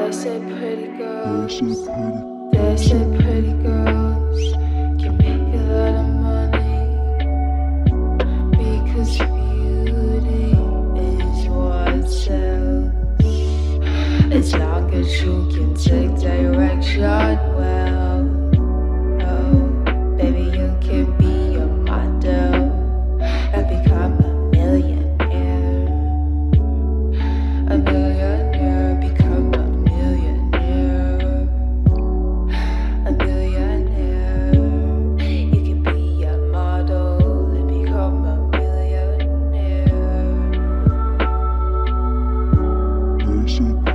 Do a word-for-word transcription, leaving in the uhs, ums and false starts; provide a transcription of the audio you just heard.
They say pretty girls, they say pretty girls can make a lot of money because beauty is what sells. As long as you can take direction well, oh, baby, you can be a model and become a millionaire. A millionaire, become a millionaire. A millionaire. You can be a model and become a millionaire.